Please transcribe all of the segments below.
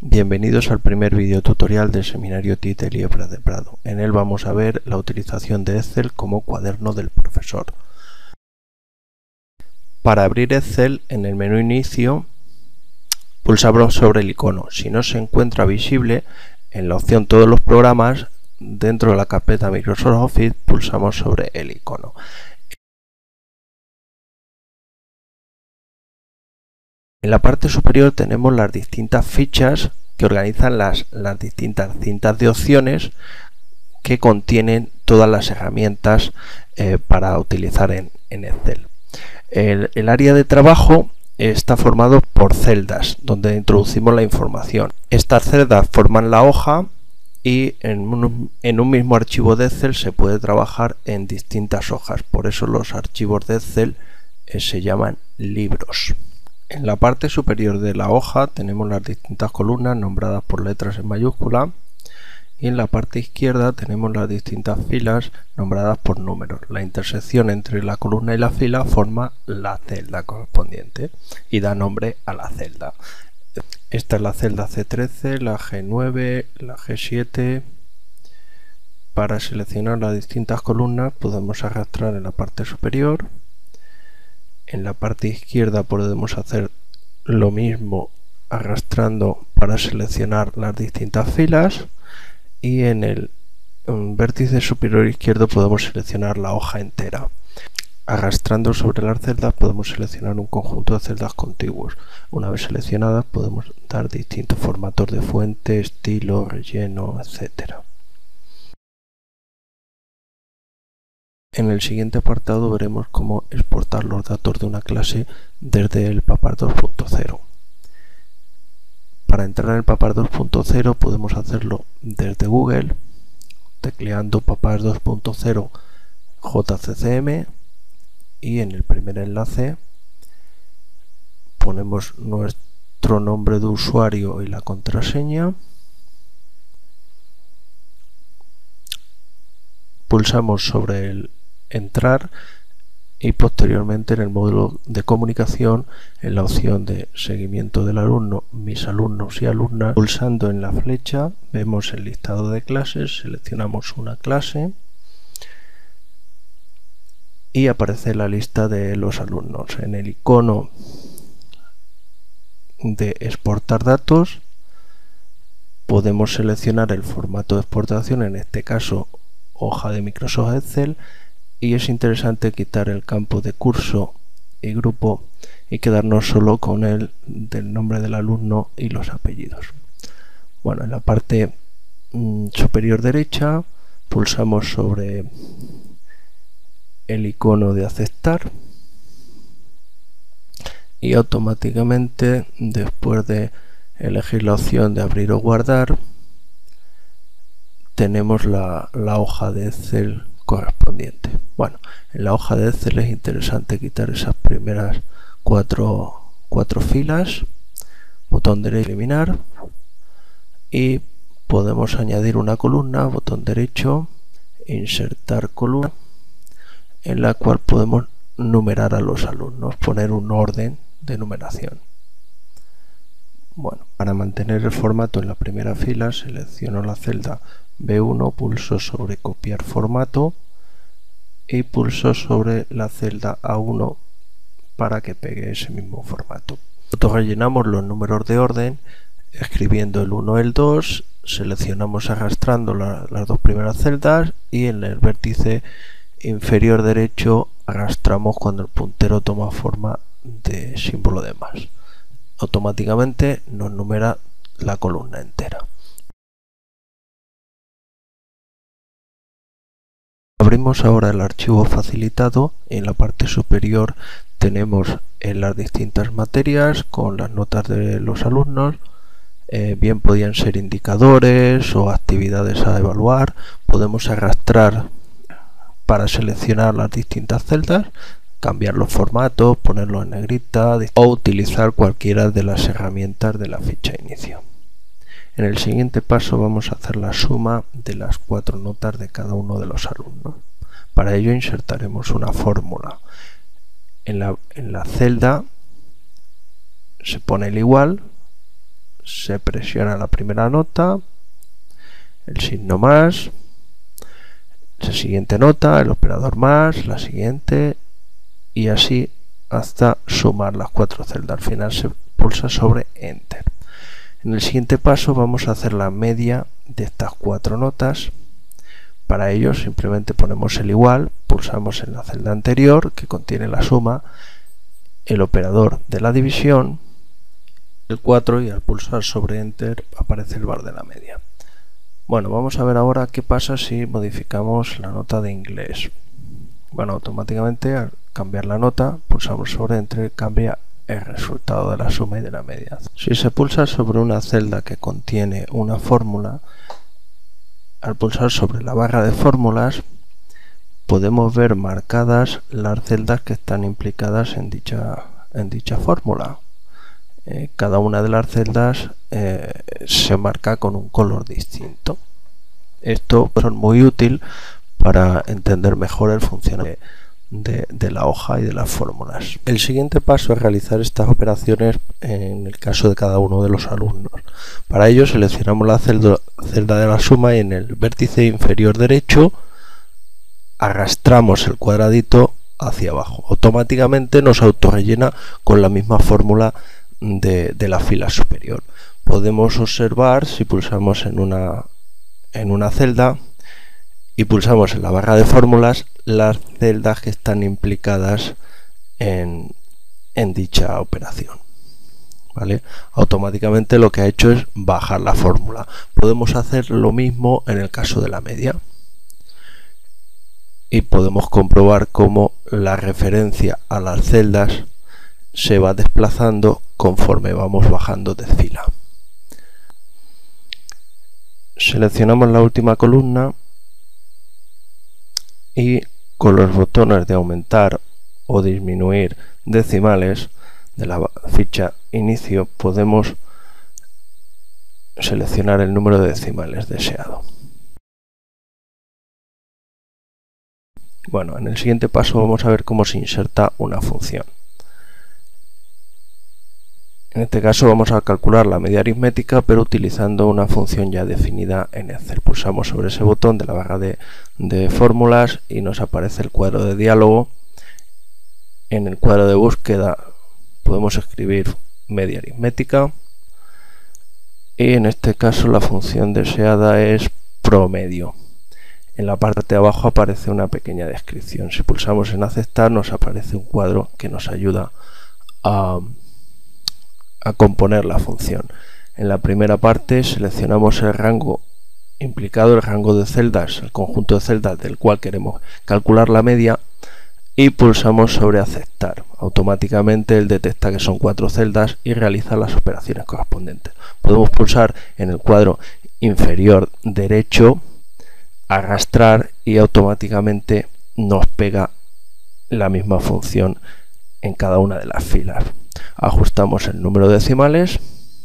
Bienvenidos al primer video tutorial del seminario TIT de Liebra de Prado. En él vamos a ver la utilización de Excel como cuaderno del profesor. Para abrir Excel, en el menú Inicio, pulsamos sobre el icono. Si no se encuentra visible, en la opción Todos los programas, dentro de la carpeta Microsoft Office, pulsamos sobre el icono. En la parte superior tenemos las distintas fichas que organizan las distintas cintas de opciones que contienen todas las herramientas para utilizar en Excel. El área de trabajo está formado por celdas donde introducimos la información. Estas celdas forman la hoja y en un mismo archivo de Excel se puede trabajar en distintas hojas. Por eso los archivos de Excel se llaman libros. En la parte superior de la hoja tenemos las distintas columnas nombradas por letras en mayúscula y en la parte izquierda tenemos las distintas filas nombradas por números. La intersección entre la columna y la fila forma la celda correspondiente y da nombre a la celda. Esta es la celda C13, la G9, la G7. Para seleccionar las distintas columnas podemos arrastrar en la parte superior. En la parte izquierda podemos hacer lo mismo arrastrando para seleccionar las distintas filas y en el vértice superior izquierdo podemos seleccionar la hoja entera. Arrastrando sobre las celdas podemos seleccionar un conjunto de celdas contiguos. Una vez seleccionadas podemos dar distintos formatos de fuente, estilo, relleno, etc. En el siguiente apartado veremos cómo exportar los datos de una clase desde el Papar 2.0. Para entrar en el Papar 2.0 podemos hacerlo desde Google, tecleando Papar 2.0 JCCM y en el primer enlace ponemos nuestro nombre de usuario y la contraseña. Pulsamos sobre el Entrar y posteriormente en el módulo de comunicación en la opción de seguimiento del alumno, mis alumnos y alumnas, pulsando en la flecha vemos el listado de clases, seleccionamos una clase y aparece la lista de los alumnos. En el icono de exportar datos podemos seleccionar el formato de exportación, en este caso hoja de Microsoft Excel, y es interesante quitar el campo de curso y grupo y quedarnos solo con el del nombre del alumno y los apellidos. Bueno, en la parte superior derecha pulsamos sobre el icono de aceptar y automáticamente, después de elegir la opción de abrir o guardar, tenemos la hoja de Excel correspondiente. Bueno, en la hoja de Excel es interesante quitar esas primeras cuatro filas, botón derecho eliminar, y podemos añadir una columna, botón derecho, insertar columna, en la cual podemos numerar a los alumnos, poner un orden de numeración. Bueno, para mantener el formato en la primera fila selecciono la celda B1, pulso sobre copiar formato y pulso sobre la celda A1 para que pegue ese mismo formato. Nosotros rellenamos los números de orden escribiendo el 1 y el 2, seleccionamos arrastrando las dos primeras celdas y en el vértice inferior derecho arrastramos cuando el puntero toma forma de símbolo de más. Automáticamente nos numera la columna entera. Abrimos ahora el archivo facilitado y en la parte superior tenemos las distintas materias con las notas de los alumnos. Bien podían ser indicadores o actividades a evaluar. Podemos arrastrar para seleccionar las distintas celdas, cambiar los formatos, ponerlo en negrita o utilizar cualquiera de las herramientas de la ficha inicio. En el siguiente paso vamos a hacer la suma de las 4 notas de cada uno de los alumnos. Para ello insertaremos una fórmula. En la celda se pone el igual, se presiona la primera nota, el signo más, la siguiente nota, el operador más, la siguiente, y así hasta sumar las 4 celdas. Al final se pulsa sobre Enter. En el siguiente paso vamos a hacer la media de estas 4 notas. Para ello simplemente ponemos el igual, pulsamos en la celda anterior que contiene la suma, el operador de la división, el 4, y al pulsar sobre Enter aparece el bar de la media. Bueno, vamos a ver ahora qué pasa si modificamos la nota de inglés. Bueno, automáticamente al cambiar la nota, pulsamos sobre Enter, cambia el resultado de la suma y de la media. Si se pulsa sobre una celda que contiene una fórmula, al pulsar sobre la barra de fórmulas podemos ver marcadas las celdas que están implicadas en dicha fórmula. Cada una de las celdas se marca con un color distinto. Esto es muy útil para entender mejor el funcionamiento de la hoja y de las fórmulas. El siguiente paso es realizar estas operaciones en el caso de cada uno de los alumnos. Para ello seleccionamos la celda de la suma y en el vértice inferior derecho arrastramos el cuadradito hacia abajo. Automáticamente nos autorrellena con la misma fórmula de la fila superior. Podemos observar, si pulsamos en una celda y pulsamos en la barra de fórmulas, las celdas que están implicadas en dicha operación. ¿Vale? Automáticamente lo que ha hecho es bajar la fórmula. Podemos hacer lo mismo en el caso de la media. Y podemos comprobar cómo la referencia a las celdas se va desplazando conforme vamos bajando de fila. Seleccionamos la última columna y con los botones de aumentar o disminuir decimales de la ficha inicio podemos seleccionar el número de decimales deseado. Bueno, en el siguiente paso vamos a ver cómo se inserta una función. En este caso vamos a calcular la media aritmética, pero utilizando una función ya definida en Excel. Pulsamos sobre ese botón de la barra de fórmulas y nos aparece el cuadro de diálogo. En el cuadro de búsqueda podemos escribir media aritmética y en este caso la función deseada es promedio. En la parte de abajo aparece una pequeña descripción. Si pulsamos en aceptar nos aparece un cuadro que nos ayuda a componer la función. En la primera parte seleccionamos el rango implicado, el rango de celdas, el conjunto de celdas del cual queremos calcular la media y pulsamos sobre aceptar. Automáticamente él detecta que son 4 celdas y realiza las operaciones correspondientes. Podemos pulsar en el cuadro inferior derecho, arrastrar y automáticamente nos pega la misma función en cada una de las filas. Ajustamos el número de decimales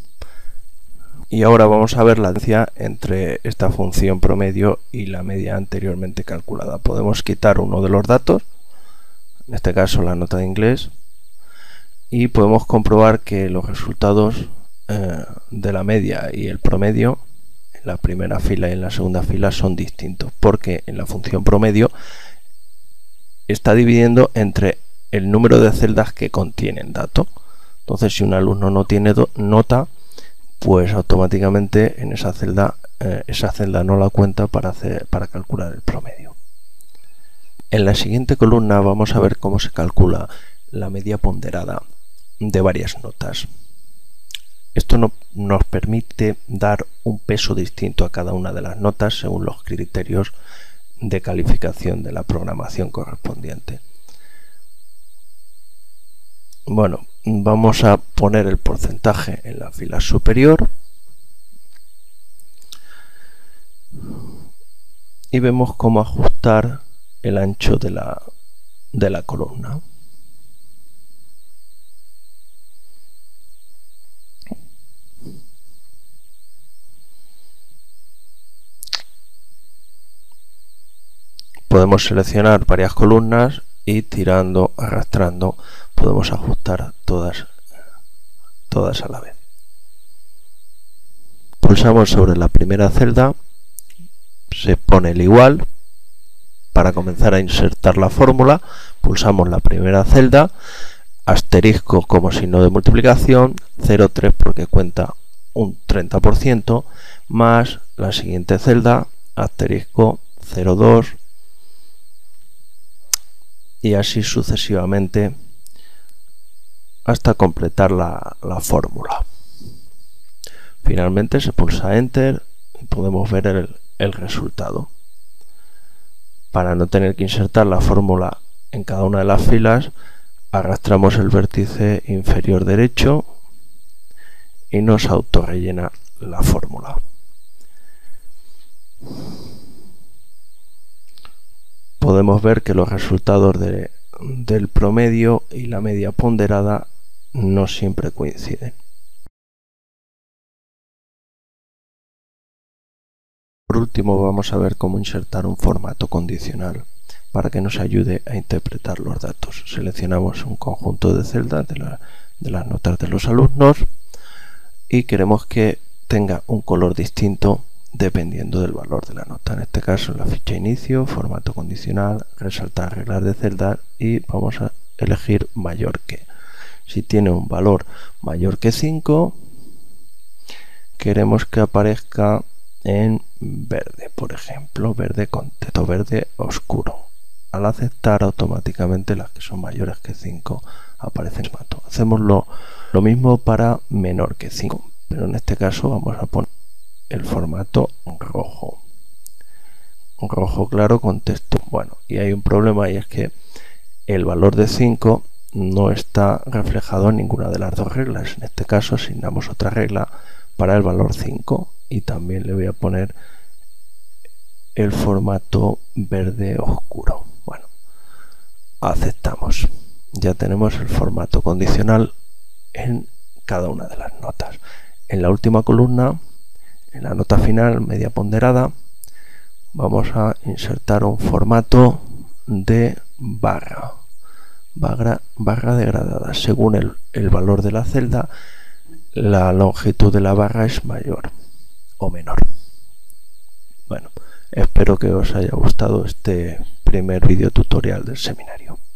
y ahora vamos a ver la diferencia entre esta función promedio y la media anteriormente calculada. Podemos quitar uno de los datos, en este caso la nota de inglés, y podemos comprobar que los resultados de la media y el promedio en la primera fila y en la segunda fila son distintos, porque en la función promedio está dividiendo entre el número de celdas que contienen dato. Entonces, si un alumno no tiene nota, pues automáticamente en esa celda no la cuenta para calcular el promedio. En la siguiente columna vamos a ver cómo se calcula la media ponderada de varias notas. Esto nos permite dar un peso distinto a cada una de las notas según los criterios de calificación de la programación correspondiente. Bueno, vamos a poner el porcentaje en la fila superior y vemos cómo ajustar el ancho de la columna. Podemos seleccionar varias columnas y tirando, arrastrando, podemos ajustar todas a la vez. pulsamos sobre la primera celda, se pone el igual. Para comenzar a insertar la fórmula, pulsamos la primera celda, asterisco como signo de multiplicación, 0,3 porque cuenta un 30%, más la siguiente celda, asterisco 0,2, y así sucesivamente hasta completar la fórmula. Finalmente se pulsa Enter y podemos ver el resultado. Para no tener que insertar la fórmula en cada una de las filas, arrastramos el vértice inferior derecho y nos autorrellena la fórmula. Podemos ver que los resultados del promedio y la media ponderada no siempre coinciden. Por último, vamos a ver cómo insertar un formato condicional para que nos ayude a interpretar los datos. Seleccionamos un conjunto de celdas de las notas de los alumnos y queremos que tenga un color distinto dependiendo del valor de la nota. En este caso, en la ficha inicio, formato condicional, resaltar reglas de celdas y vamos a elegir mayor que. Si tiene un valor mayor que 5, queremos que aparezca en verde, por ejemplo, verde contexto, verde oscuro. Al aceptar, automáticamente las que son mayores que 5 aparecen en formato. Hacemos lo mismo para menor que 5, pero en este caso vamos a poner el formato rojo. Un rojo claro con texto. Bueno, y hay un problema, y es que el valor de 5 no está reflejado en ninguna de las dos reglas. En este caso asignamos otra regla para el valor 5 y también le voy a poner el formato verde oscuro. Bueno, aceptamos. Ya tenemos el formato condicional en cada una de las notas. En la última columna, en la nota final media ponderada, vamos a insertar un formato de barra degradada. Según el valor de la celda, la longitud de la barra es mayor o menor. Bueno, espero que os haya gustado este primer video tutorial del seminario.